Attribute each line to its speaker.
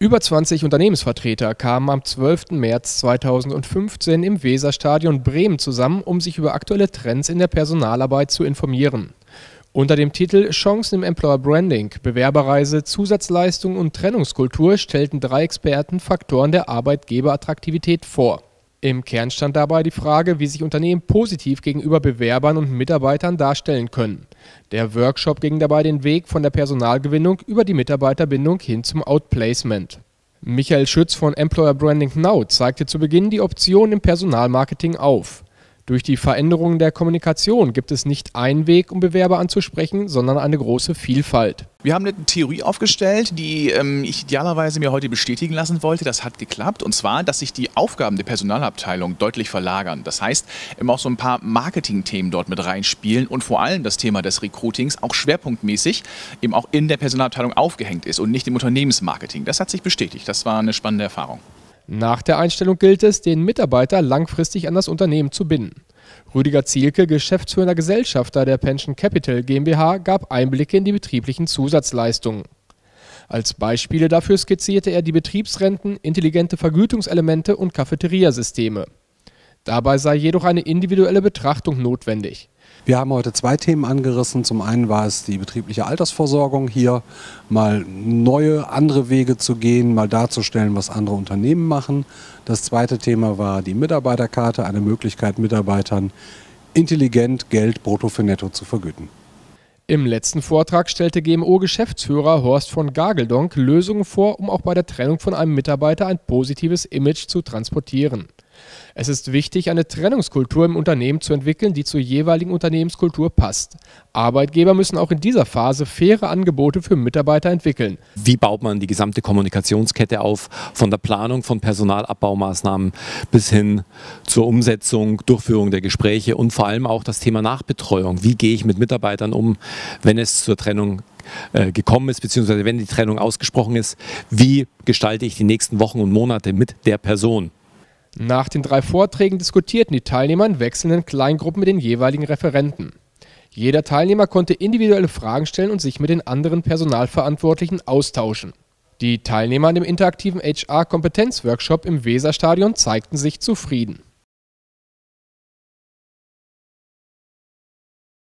Speaker 1: Über 20 Unternehmensvertreter kamen am 12. März 2015 im Weserstadion Bremen zusammen, um sich über aktuelle Trends in der Personalarbeit zu informieren. Unter dem Titel Chancen im Employer Branding, Bewerberreise, Zusatzleistungen und Trennungskultur stellten 3 Experten Faktoren der Arbeitgeberattraktivität vor. Im Kern stand dabei die Frage, wie sich Unternehmen positiv gegenüber Bewerbern und Mitarbeitern darstellen können. Der Workshop ging dabei den Weg von der Personalgewinnung über die Mitarbeiterbindung hin zum Outplacement. Michael Schütz von Employer Branding Now zeigte zu Beginn die Optionen im Personalmarketing auf. Durch die Veränderungen der Kommunikation gibt es nicht einen Weg, um Bewerber anzusprechen, sondern eine große Vielfalt.
Speaker 2: Wir haben eine Theorie aufgestellt, die ich idealerweise mir heute bestätigen lassen wollte. Das hat geklappt. Und zwar, dass sich die Aufgaben der Personalabteilung deutlich verlagern. Das heißt, auch so ein paar Marketing-Themen dort mit reinspielen und vor allem das Thema des Recruitings auch schwerpunktmäßig eben auch in der Personalabteilung aufgehängt ist und nicht im Unternehmensmarketing. Das hat sich bestätigt. Das war eine spannende Erfahrung.
Speaker 1: Nach der Einstellung gilt es, den Mitarbeiter langfristig an das Unternehmen zu binden. Rüdiger Zielke, geschäftsführender Gesellschafter der Pension Capital GmbH, gab Einblicke in die betrieblichen Zusatzleistungen. Als Beispiele dafür skizzierte er die Betriebsrenten, intelligente Vergütungselemente und Cafeteriasysteme. Dabei sei jedoch eine individuelle Betrachtung notwendig.
Speaker 3: Wir haben heute 2 Themen angerissen. Zum einen war es die betriebliche Altersvorsorgung, hier mal neue, andere Wege zu gehen, mal darzustellen, was andere Unternehmen machen. Das zweite Thema war die Mitarbeiterkarte, eine Möglichkeit, Mitarbeitern intelligent Geld brutto für netto zu vergüten.
Speaker 1: Im letzten Vortrag stellte GMO-Geschäftsführer Horst von Gageldonk Lösungen vor, um auch bei der Trennung von einem Mitarbeiter ein positives Image zu transportieren. Es ist wichtig, eine Trennungskultur im Unternehmen zu entwickeln, die zur jeweiligen Unternehmenskultur passt. Arbeitgeber müssen auch in dieser Phase faire Angebote für Mitarbeiter entwickeln.
Speaker 4: Wie baut man die gesamte Kommunikationskette auf, von der Planung von Personalabbaumaßnahmen bis hin zur Umsetzung, Durchführung der Gespräche und vor allem auch das Thema Nachbetreuung. Wie gehe ich mit Mitarbeitern um, wenn es zur Trennung gekommen ist, beziehungsweise wenn die Trennung ausgesprochen ist? Wie gestalte ich die nächsten Wochen und Monate mit der Person?
Speaker 1: Nach den 3 Vorträgen diskutierten die Teilnehmer in wechselnden Kleingruppen mit den jeweiligen Referenten. Jeder Teilnehmer konnte individuelle Fragen stellen und sich mit den anderen Personalverantwortlichen austauschen. Die Teilnehmer an dem interaktiven HR-Kompetenzworkshop im Weserstadion zeigten sich zufrieden.